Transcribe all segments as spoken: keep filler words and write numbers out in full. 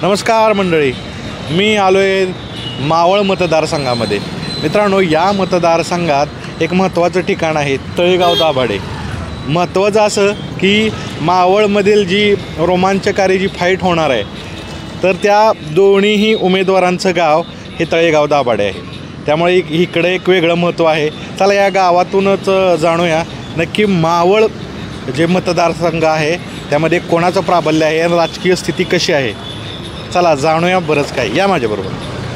नमस्कार मंडळी, मी आलो आहे मावळ मतदारसंघामध्ये. मित्रांनो, या मतदारसंघात एक महत्त्वाचं ठिकाण आहे, तळेगाव दाभाडे. महत्त्वाचं असं की मावळमधील जी रोमांचकारी जी फाईट होणार आहे, तर त्या दोन्हीही उमेदवारांचं गाव हे तळेगाव दाभाडे आहे. त्यामुळे इकडे एक वेगळं महत्त्व आहे. चला या गावातूनच जाणूया नक्की मावळ जे मतदारसंघ आहे त्यामध्ये कोणाचं प्राबल्य आहे आणि राजकीय स्थिती कशी आहे. चला जाणूया बरंच काय, या माझ्याबरोबर.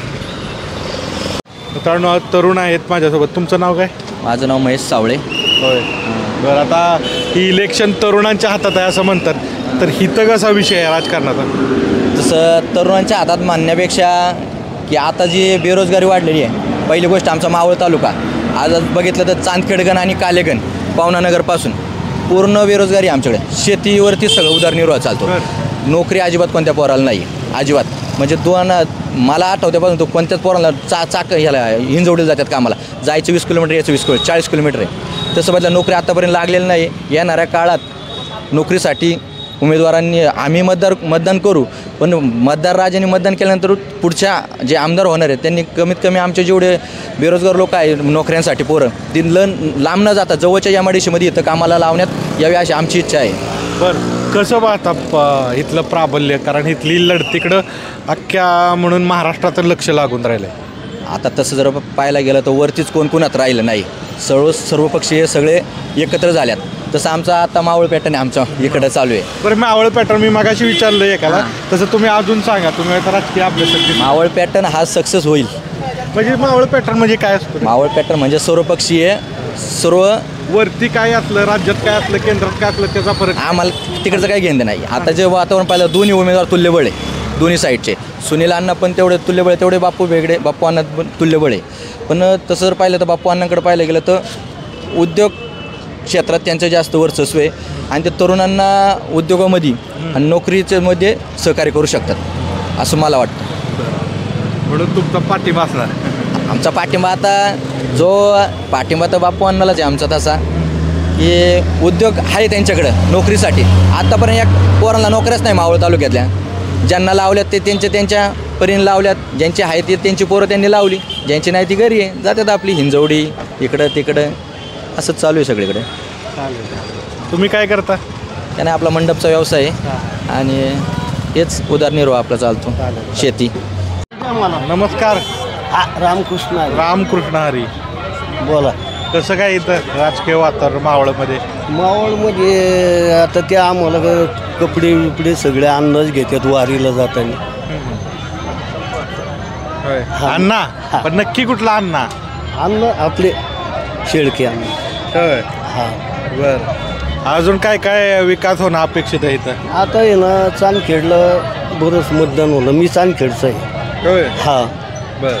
मित्रांनो, तरुण आहेत माझ्यासोबत. तुमचं नाव काय? माझं नाव महेश सावळे. होय, बरं. आता ही इलेक्शन तरुणांच्या हातात आहे असं म्हणतात, तर हिथं कसा विषय आहे राजकारणाचा? तसं तरुणांच्या हातात मानण्यापेक्षा की आता जी बेरोजगारी वाढलेली आहे, पहिली गोष्ट आमचा मावळ तालुका आज बघितलं तर चांदखेडगण आणि कालेगण पावनानगरपासून पूर्ण बेरोजगारी आमच्याकडे. शेतीवरती सगळं उदरनिर्वाह चालतो. नोकरी अजिबात कोणत्या पोराला नाही, अजिबात. म्हणजे दोन मला आठवत्यापासून तो कोणत्याच पोराला चा चाक ह्याला हिंजवडीला जातात कामाला. जायचं वीस किलोमीटर, यायचं वीस किलोमीटर, चाळीस किलोमीटर आहे. तसं बदला नोकरी आत्तापर्यंत लागलेली नाही. येणाऱ्या काळात नोकरीसाठी उमेदवारांनी आम्ही मतदार मतदान करू, पण मतदार राजांनी मतदान केल्यानंतर पुढच्या जे आमदार होणार आहेत त्यांनी कमीत कमी आमचे जेवढे बेरोजगार लोक आहे नोकऱ्यांसाठी पोरं ती लन लांब न जाता जवळच्या एम आय डी सीमध्ये इथं कामाला लावण्यात यावी अशी आमची इच्छा आहे. बरं, कसं पाहता प इथलं प्राबल्य? कारण इथली लढतीकडं अख्ख्या म्हणून महाराष्ट्राचं लक्ष लागून राहिलं आहे. आता तसं जर पाहायला गेलं तर वरतीच कोण कोणात राहिलं नाही. सर्व सर्वपक्षीय सगळे एकत्र झाल्यात. तसं आमचा आता मावळ पॅटर्न आमचा इकडं चालू आहे. बरं, मावळ पॅटर्न मी मागाशी विचारलं एकाला, तसं तुम्ही अजून सांगा. तुम्ही आता राजकीय अभ्यास. मावळ पॅटर्न हा सक्सेस होईल. म्हणजे मावळ पॅटर्न म्हणजे काय असतं? मावळ पॅटर्न म्हणजे सर्वपक्षीय, सर्व वरती काय असलं, राज्यात काय असलं, केंद्रात काय असलं, त्याचा फरक आम्हाला तिकडचं काही घेणं नाही. आता जे वातावरण पाहिलं, दोन्ही उमेदवार तुल्यबळ आहे दोन्ही साईडचे. सुनील अण्णा पण तेवढे तुल्यबळ, तेवढे बापू वेगळे, बापू अण्णा पण तुल्यबळ आहे. पण तसं जर पाहिलं तर बापू अण्णांकडे पाहायला गेलं तर उद्योग क्षेत्रात त्यांचं जास्त वर्चस्व आहे आणि ते तरुणांना उद्योगामध्ये आणि नोकरीच्या मध्ये सहकार्य करू शकतात असं मला वाटतं. म्हणून तुमचा पाठिंबा असणार? आमचा पाठिंबा आता जो पाठिंबा तर बापू अण्णालाच आहे आमचा, तसा की उद्योग आहे त्यांच्याकडं नोकरीसाठी. आत्तापर्यंत या पोरांना नोकऱ्याच नाही मावळ तालुक्यातल्या. ज्यांना लावल्यात ते त्यांच्या त्यांच्या परीने लावल्यात. ज्यांची आहे ती त्यांची पोरं त्यांनी लावली, ज्यांची नाही ती घरी आहे, जातात आपली हिंजवडी इकडं तिकडं. असंच चालू आहे सगळीकडे. तुम्ही काय करता? त्याने आपला मंडपचा व्यवसाय आहे आणि हेच उदरनिर्वाह आपला चालतो, शेती. नमस्कार. हा, रामकृष्ण हरी. रामकृष्ण हरी. बोला. कसं काय इथं राजकीय वातावरण मावळमध्ये? मावळमध्ये आता ते आम्हाला क- कपडे बिपडे सगळे अन्नच घेतात वारीला जाताना. होय. अण्णा? पण नक्की कुठला अण्णा? अन्न आपले शेळके अन्न. होय. हा. बर, अजून काय काय विकास होणं अपेक्षित आहे इथं? आता आहे ना, चांदखेडला बरंच मतदान होलं. मी चांदखेडचं आहे. होय. हा. बर,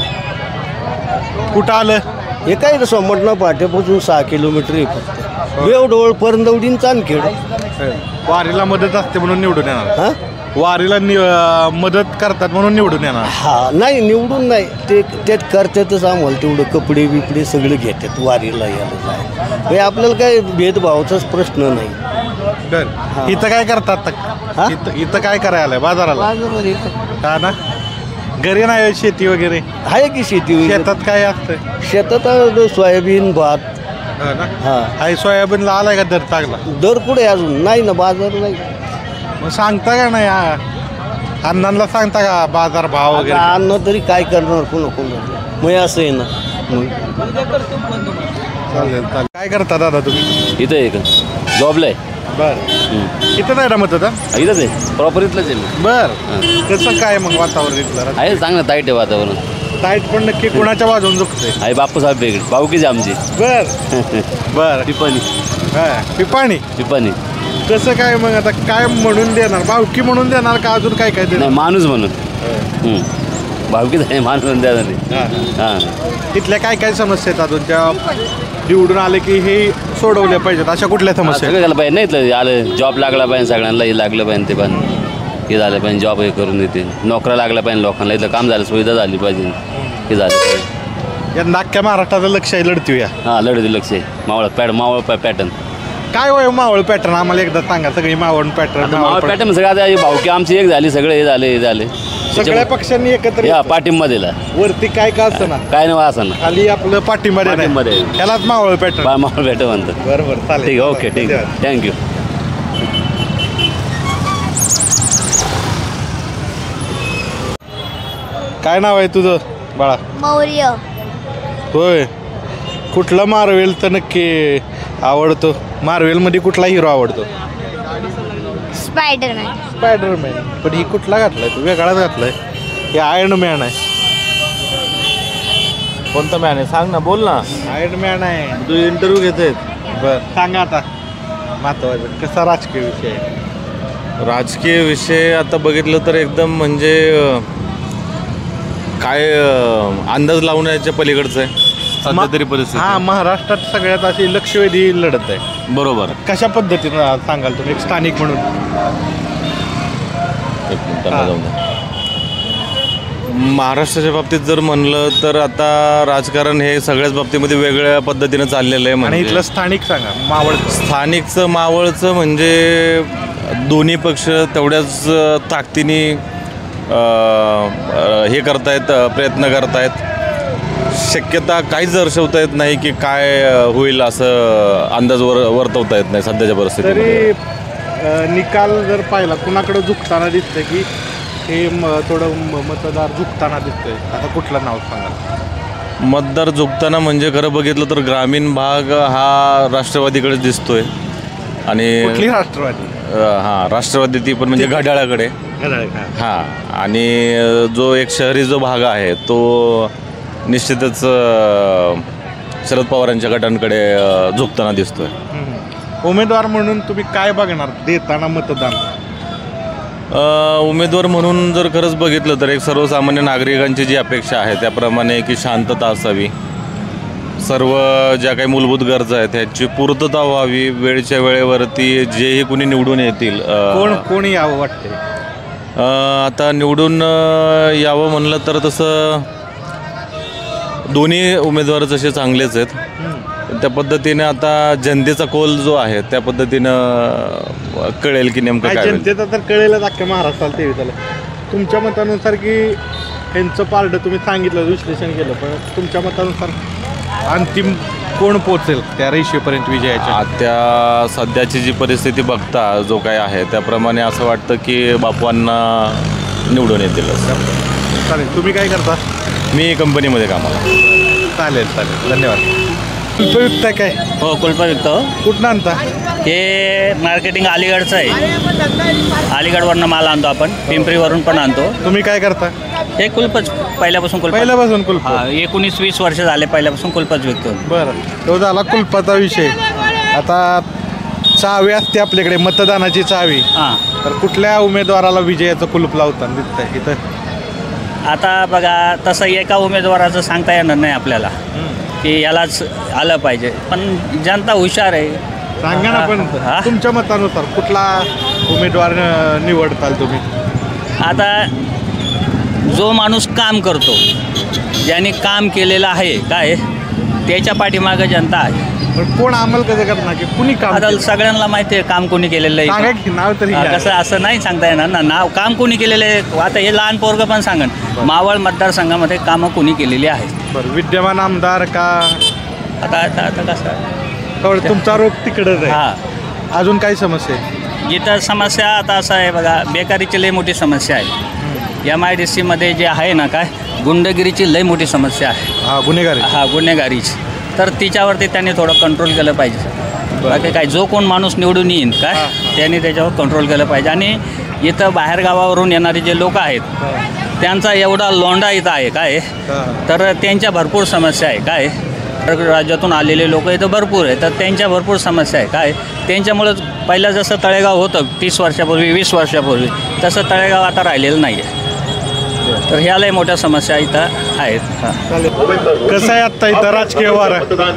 कुठं आलं हे काय रे, सोमटणा पाट्यापासून सहा किलोमीटर आहे फक्त. बेवडोळ, परंदवडीन, चांदखेड. वारीला मदत असते म्हणून निवडून येणार? हां, वारीला नि मदत करतात म्हणून निवडून येणार? हा. नाही, निवडून नाही, ते त्यात करतातच आम्हाला तेवढं. कपडे बिपडे सगळे घेतात वारीला यायला जाय. म्हणजे आपल्याला काय भेदभावाचाच प्रश्न नाही. बर, इथं काय करतात? हा? इथं इथं काय करायला? बाजाराला? बाजारामध्ये हा ना. घरी नाही शेती वगैरे? आहे की शेती वगैरे. शेतात काय असतं? शेतात आहे सोयाबीन, भात. हो ना. हा. आई सोयाबीनला आलाय का दर चांगला? दर कुठे अजून नाही ना, बाजार नाही. मग सांगता का नाही? अण्णांना सांगता का बाजार भाव वगैरे? आता अन्न तरी काय करणार कोण कोण. मग असं आहे ना. मग चालेल चालेल. काय करता दादा तुम्ही? इथं आहे का? जॉबला आहे. बर, इथं नाही रमत होता? इथंच आहे, प्रॉपर इथलंच आहे मी. बर, कसं काय मग वातावरण इथलं? आहे चांगलं टाईट आहे वातावरण. टाईट पण नक्की कोणाच्या बाजून झुकतंय? आहे बापूसाहेब बेगडे, भाऊकीच आमची. बर बर. पिपाणी. हा, पिपाणी. पिपाणी. कसं काय मग आता? काय म्हणून देणार? भावकी म्हणून देणार का अजून काय काय देणार? नाही, माणूस म्हणून. भाऊकीच आहे, माणूस म्हणून द्या नाही. हां, इथल्या काय काय समस्या आहेत अजून त्या निवडून आले की हे सोडवल्या पाहिजेत, अशा कुठल्या समस्या? सगळं झालं पाहिजे. नाही इथलं आलं, जॉब लागला पाहिजे सगळ्यांना. हे लागलं पाहिजे, ते पण हे झालं पाहिजे. जॉब हे करून येते, नोकऱ्या लागल्या पाहिजे लोकांना. इथलं काम झालं, सुविधा झाली पाहिजे, हे झालं पाहिजे. या नाक्या महाराष्ट्राचं लक्ष आहे लढती या. हां, लढती लक्ष आहे. मावळ पॅट मावळ पॅ पॅटर्न काय होय मावळ पॅटर्न आम्हाला एकदा सांगा, सगळी मावळ पॅटर्न पॅटर्न सगळं आता भाऊकी आमची एक झाली, सगळे हे झाले हे झाले सगळ्या पक्षांनी एकत्र या पाठिंबा दिला. वरती काय का असं ना काय नाही असं ना, खाली आपलं पाठिंबा पाठिंबा देणार. द्यायला. त्यालाच मावळ पॅटर्न मावळ पॅटर्न म्हणतात. बरोबर चालेल. ठीक आहे, ओके, ठीक आहे, थँक्यू. काय नाव आहे तुझं बाळा? मौर्य. होय. कुठला मार्वेल तर नक्की आवडतो? मार्वेलमध्ये कुठला हिरो आवडतो? स्पायडरमॅन. स्पायडरमॅन. पण ही कुठला घातलाय तू? वेगळाच घातलाय. हे आयर्न मॅन आहे. कोणता मॅन आहे सांग ना, बोल ना. आयर्न मॅन आहे. तू इंटरव्ह्यू घेतोय. बर सांगा आता महत्वाचं कसा राजकीय विषय आहे? राजकीय विषय आता बघितलं तर एकदम म्हणजे अं, काय अं, अंदाज लावण्याच्या पलीकडचं आहे सध्या तरी हा, परिस्थिती. महाराष्ट्रात सगळ्यात अशी लक्षवेधी लढत आहे. बरोबर. कशा पद्धतीनं सांगाल तुम्ही एक स्थानिक म्हणून? एक मिनिट, त्यांना जाऊन दे. महाराष्ट्राच्या बाबतीत जर म्हणलं तर आता राजकारण हे सगळ्याच बाबतीमध्ये वेगळ्या पद्धतीनं चाललेलं आहे. आणि म्हणजे इथलं स्थानिक सांगा, मावळ. स्थानिकचं मावळचं म्हणजे दोन्ही पक्ष तेवढ्याच ताकदीने अं, हे करतायत, प्रयत्न करतायत. शक्यता काहीच दर्शवता येत नाही की काय होईल असं अंदाज वर वर्तवता येत नाही सध्याच्या परिस्थितीत. तरी अ, निकाल जर पाहिला कुणाकडे झुकताना दिसतंय की हे म- थोडं म- मतदार झुकताना दिसतंय? आता कुठलं नाव सांगा? मतदार झुकताना म्हणजे खरं बघितलं तर ग्रामीण भाग हा राष्ट्रवादीकडे दिसतोय आणि कुठली राष्ट्रवादी? अं, हा राष्ट्रवादी ती पण म्हणजे घड्याळाकडे. हा, आणि जो एक शहरी जो भाग आहे तो निश्चितच अं, शरद पवारांच्या गटांकडे अं, झुकताना दिसतोय. हम्म. उमेदवार म्हणून तुम्ही काय बघणार देताना मतदान? अ, उमेदवार म्हणून जर खरंच बघितलं तर एक सर्वसामान्य नागरिकांची जी अपेक्षा आहे त्याप्रमाणे की शांतता असावी, सर्व ज्या काही मूलभूत गरजा आहेत ह्याची पूर्तता व्हावी, वेळच्या वेळेवरती जेही कुणी निवडून येतील. अ, कोण कोण यावं वाटतंय? अ, आता निवडून अ, यावं म्हणलं तर तसं दोन्ही उमेदवार जसे चांगलेच आहेत. त्या पद्धतीने आता जनतेचा कौल जो आहे त्या पद्धतीनं अ, कळेल की नेमकं काय काय होईल. जनतेचा तर कळेलच अख्ख्या महाराष्ट्राला ते त्याला. तुमच्या मतानुसार की ह्यांचं पारडं तुम्ही सांगितलं, विश्लेषण केलं, पण तुमच्या मतानुसार अंतिम कोण पोचेल त्या रेषेपर्यंत विजयाच्या? त्या सध्याची जी परिस्थिती बघता जो काय आहे त्याप्रमाणे असं वाटतं की बापवांना निवडून येतील. चालेल. तुम्ही काय करता? मी कंपनीमध्ये कामाला. चालेल चालेल, धन्यवाद. उपयुक्त आहे काय? हो, कुलपा विकतो. कुठनं आणता? हे मार्केटिंग अलीगडचं आहे. अलीगडवरनं माल आणतो आपण, पिंपरीवरून पण आणतो. तुम्ही काय करता? हे कुलपच पहिल्यापासून कुलप. पहिल्यापासून कुलप? हा, एकोणीस वीस वर्ष झाले पहिल्यापासून कुलपच विकतो. बरं, तो झाला कुलपाचा विषय. आता चावी असते आपल्याकडे, मतदानाची चावी. हां, तर कुठल्या उमेदवाराला विजयाचं कुलूप लावताना दिसतंय इथं? आता बघा तसं एका उमेदवाराचं सांगता येणार नाही आपल्याला की यालाच आलं पाहिजे, पण जनता हुशार आहे. सांगा ना, पण हा? तुमच्या मतानुसार कुठला उमेदवार अं, निवडताल तुम्ही? आता जो माणूस काम करतो, ज्याने काम केलेलं आहे काय, त्याच्या पाठीमागं जनता आहे. पण कोण अंमल कसं करणार की कुणी काम आता केलं? सगळ्यांना माहिती आहे काम कोणी केलेलं सांगा आहे. की नाव तरी हा, घ्या. कसं असं नाही सांगता येणार ना, नाव काम कोणी केलेलं आहे. आता हे लहान पोरगं पण सांगन मावळ मतदारसंघामध्ये कामं कोणी केलेली आहेत. बरं, विद्यमान आमदार का? आता आता आता कसं थोडं तुमचा रोग तिकडच आहे. हां, अजून काही समस्या आहे? इथं समस्या आता असं आहे बघा, बेकारीची लई मोठी समस्या आहे. एम आय डी सीमध्ये जे आहे ना काय, गुंडगिरीची लई मोठी समस्या आहे. हा, गुन्हेगारी. हा, गुन्हेगारीची. तर तिच्यावरती त्यांनी थोडं कंट्रोल केलं पाहिजे. बाकी काय, जो कोण माणूस निवडून येईन काय, त्यांनी त्याच्यावर कंट्रोल केलं पाहिजे. आणि इथं बाहेरगावावरून येणारे जे लोक आहेत त्यांचा एवढा लोंढा इथं आहे काय, तर त्यांच्या भरपूर समस्या आहे काय. राज्यातून आलेले लोक इथं भरपूर आहे, तर त्यांच्या भरपूर समस्या आहे काय. त्यांच्यामुळंच पहिलं जसं तळेगाव होतं तीस वर्षापूर्वी वीस वर्षापूर्वी, तसं तळेगाव आता राहिलेलं नाही आहे. तर ह्यालाही मोठ्या समस्या इथं आहेत. हां, कसं आहे आता इथं राजकीय वार?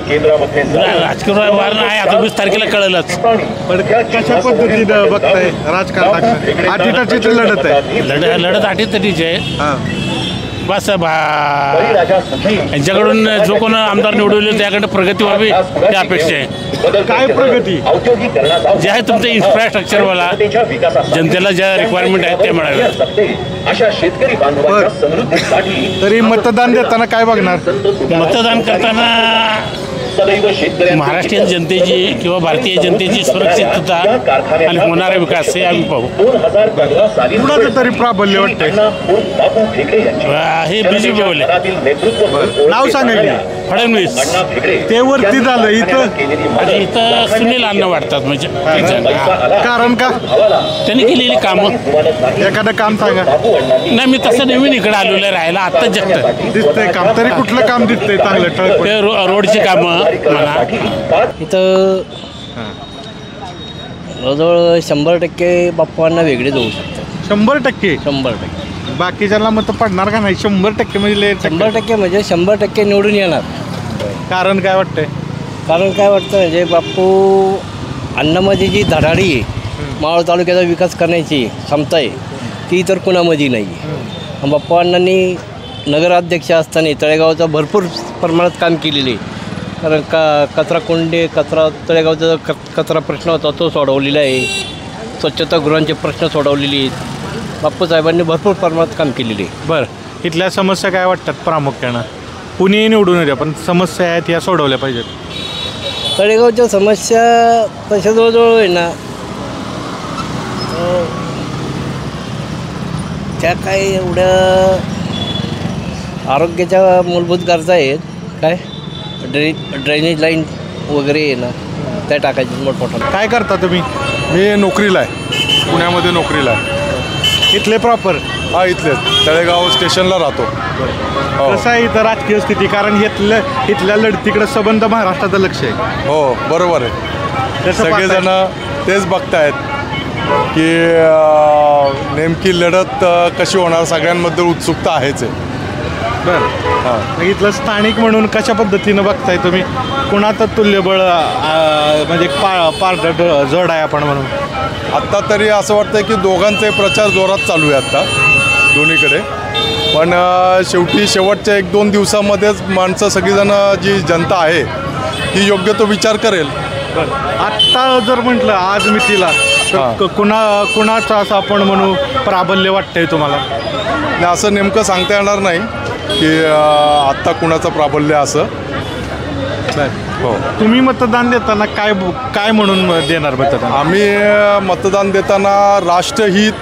राजकीय वार नाही, आता वीस तारखेला कळलंच. पण कशा पद्धतीनं बघताय राजकारणात? अटीतटीची लढत आहे. लढत लढत आठीतटीची आहे. हां, बस भा यांच्याकडून जो कोण आमदार निवडवले त्याकडे प्रगती व्हावी ही अपेक्षा आहे. काय प्रगती? जे आहे तुमचं इन्फ्रास्ट्रक्चरवाला जनतेला ज्या रिक्वायरमेंट आहेत ते मिळावे. तरी मतदान देताना काय बघणार? मतदान करताना महाराष्ट्रीयन जनतेची किंवा भारतीय जनतेची सुरक्षितता आणि होणारा विकास हे आम्ही पाहू. कुणाचं तरी प्राबल्य वाटतंय? हे बी जे पी बोलले. नाव सांगा की. फडणवीस. ते वरती झालं इथं आणि इथं सुनील अण्णा वाटतात म्हणजे कारण का? त्यांनी केलेली कामं. एखादं काम सांगा. नाही मी तसं नवीन इकडे आलेलं आहे राहायला आत्ताच जगतं. दिसतंय काम? तरी कुठलं काम दिसतंय चांगलं ठळक? ते रो रोडची कामं म्हणा. इथं जवळजवळ शंभर टक्के बाप्पांना वेगळे जाऊ शकतात. शंभर टक्के? शंभर टक्के. बाकीच्याला मत पडणार का नाही? शंभर टक्के म्हणजे लय शंभर टक्के म्हणजे शंभर टक्के निवडून येणार. कारण काय वाटतंय? कारण काय वाटतं म्हणजे बाप्पू अण्णामध्ये जी धडाडी आहे मावळ तालुक्याचा विकास करण्याची क्षमता आहे ती तर कुणामध्ये नाही आहे. बाप्पा अण्णांनी नगराध्यक्ष असताना तळेगावचा भरपूर प्रमाणात काम केलेले आहे. कारण का कचरा कोंडे कचरा तळेगावचा क कचरा प्रश्न होता तो सोडवलेला आहे. स्वच्छतागृहांचे प्रश्न सोडवलेले आहेत. बाप्पू साहेबांनी भरपूर प्रमाणात काम केलेले आहे. बरं, इथल्या समस्या काय वाटतात प्रामुख्यानं? कुणीही निवडून येते पण समस्या आहेत या सोडवल्या पाहिजेत. तळेगावच्या समस्या तशा जवळजवळ आहे ना त्या काय एवढ्या आरोग्याच्या मूलभूत गरजा आहेत. काय ड्रे ड्रेनेज लाईन वगैरे आहे ना त्या टाकायची मोठमोठा. काय करता तुम्ही? मी नोकरीला आहे, पुण्यामध्ये नोकरीला आहे. इथले प्रॉपर? हा इथले तळेगाव स्टेशनला राहतो. कसं आहे इथं राजकीय स्थिती? कारण इथल्या इथल्या लढतीकडे संबंध महाराष्ट्राचं लक्ष आहे. हो बरोबर आहे. सगळेजण तेच बघतायत की नेमकी लढत कशी होणार, सगळ्यांबद्दल उत्सुकता आहेच आहे. बरं हां, इथलं स्थानिक म्हणून कशा पद्धतीनं बघताय तुम्ही? कुणाचं तुल्यबळ म्हणजे पा पार्ट जड आहे आपण म्हणून? आत्ता तरी असं वाटतं की दोघांचे प्रचार जोरात चालू आहे आत्ता दोन्हीकडे. पण शेवटी शेवटच्या एक दोन दिवसामध्येच माणसं सगळीजणं जी जनता आहे ती योग्य तो विचार करेल. आत्ता जर म्हटलं आज मितीला तर कुणा कुणाचं असं आपण म्हणू प्राबल्य वाटतंय तुम्हाला? नाही असं नेमकं सांगता येणार नाही की आत्ता कुणाचं प्राबल्य असं. हो, तुम्ही मतदान देताना काय काय म्हणून देणार मतदान? आम्ही मतदान देताना राष्ट्रहित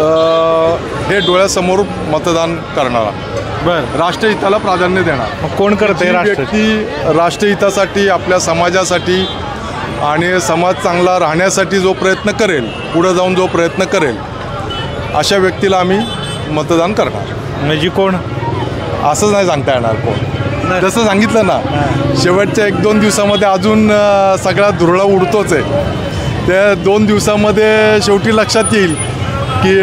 हे डोळ्यासमोर मतदान करणार. बरं, राष्ट्रहिताला प्राधान्य देणार. कोण करते? व्यक्ती राष्ट्रहितासाठी, आपल्या समाजासाठी आणि समाज चांगला राहण्यासाठी जो प्रयत्न करेल, पुढे जाऊन जो प्रयत्न करेल अशा व्यक्तीला आम्ही मतदान करणार. म्हणजे कोण असंच नाही सांगता येणार कोण. जसं सांगितलं ना, शेवटच्या एक दोन दिवसामध्ये अजून सगळा धुरळा उडतोच आहे. त्या दोन दिवसामध्ये शेवटी लक्षात येईल की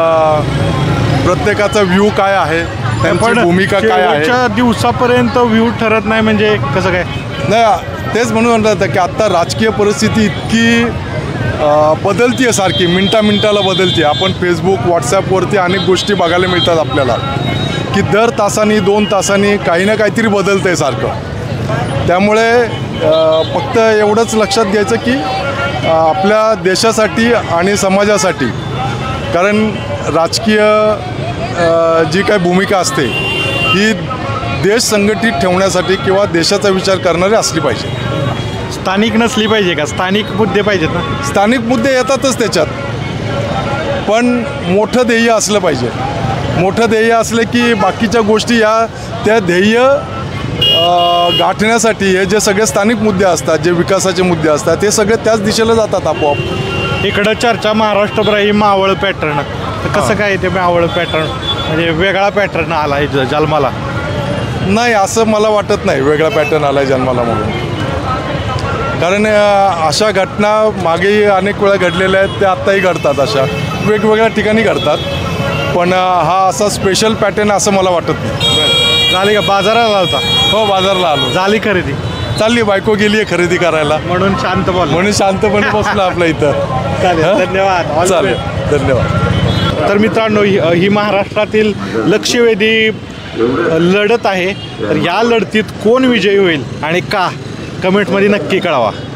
प्रत्येकाचा व्ह्यू काय आहे, त्यांची भूमिका काय आहे. दिवसापर्यंत व्ह्यू ठरत नाही म्हणजे कसं काय? नाही तेच म्हणून म्हणतात की आत्ता राजकीय परिस्थिती इतकी बदलती आहे, सारखी मिनटा मिनटाला बदलते. आपण फेसबुक व्हॉट्सॲपवरती अनेक गोष्टी बघायला मिळतात आपल्याला की दर तासानी दोन तासांनी काही ना काहीतरी बदलतं आहे सारखं. त्यामुळे फक्त एवढंच लक्षात घ्यायचं की आपल्या देशासाठी आणि समाजासाठी, कारण राजकीय जी काही भूमिका असते ही देश संघटित ठेवण्यासाठी किंवा देशाचा विचार करणारी असली पाहिजे. स्थानिक नसली पाहिजे का? स्थानिक मुद्दे पाहिजेत ना? स्थानिक मुद्दे येतातच त्याच्यात, पण मोठं ध्येय असलं पाहिजे. मोठं ध्येय असलं की बाकीच्या गोष्टी या त्या ध्येय गाठण्यासाठी हे जे सगळे स्थानिक मुद्दे असतात, जे विकासाचे मुद्दे असतात, ते सगळे त्याच दिशेला जातात आपोआप. इकडं चर्चा महाराष्ट्रभर ही मावळ पॅटर्न. कसं काय ते मावळ पॅटर्न म्हणजे वेगळा पॅटर्न आला आहे जन्माला? नाही असं मला वाटत नाही वेगळा पॅटर्न आला आहे जन्माला म्हणून. कारण अशा घटना मागेही अनेक वेळा घडलेल्या आहेत, त्या आत्ताही घडतात, अशा वेगवेगळ्या ठिकाणी घडतात. पण हा असा स्पेशल पॅटर्न असं मला वाटत नाही. झाली का? बाजाराला होता? हो बाजारला आलो. झाली खरेदी? चालली, बायको गेली आहे खरेदी करायला म्हणून शांत बोल. म्हणून शांतपणे बसलो आपल्या इथं. चालेल, धन्यवाद. चालेल, धन्यवाद. तर मित्रांनो, ही ही महाराष्ट्रातील लक्षवेधी लढत आहे. तर या लढतीत कोण विजयी होईल आणि का, कमेंटमध्ये नक्की कळवा.